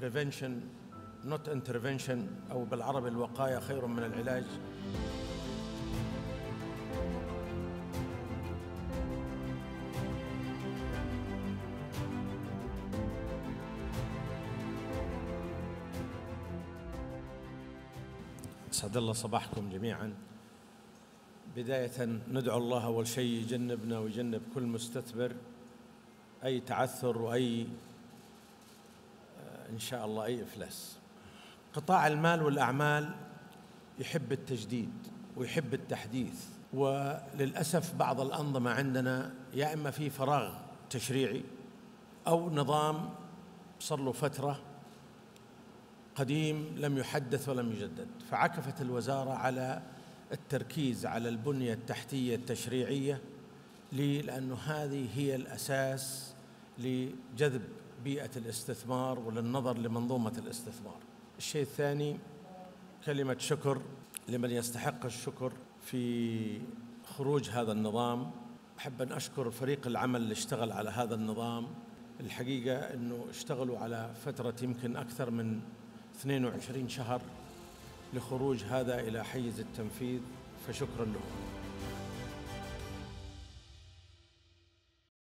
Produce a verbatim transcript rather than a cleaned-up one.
prevention not intervention، أو بالعربي الوقاية خير من العلاج. أسعد الله صباحكم جميعا. بداية ندعو الله أول شيء يجنبنا ويجنب كل مستثمر أي تعثر وأي إن شاء الله أي إفلاس. قطاع المال والأعمال يحب التجديد ويحب التحديث، وللأسف بعض الأنظمة عندنا يا إما في فراغ تشريعي أو نظام صار له فترة قديم لم يحدث ولم يجدد، فعكفت الوزارة على التركيز على البنية التحتية التشريعية، لأنه هذه هي الأساس لجذب بيئة الاستثمار وللنظر لمنظومة الاستثمار. الشيء الثاني كلمة شكر لمن يستحق الشكر في خروج هذا النظام. أحب أن أشكر فريق العمل اللي اشتغل على هذا النظام. الحقيقة أنه اشتغلوا على فترة يمكن أكثر من اثنين وعشرين شهر لخروج هذا إلى حيز التنفيذ، فشكرا لهم.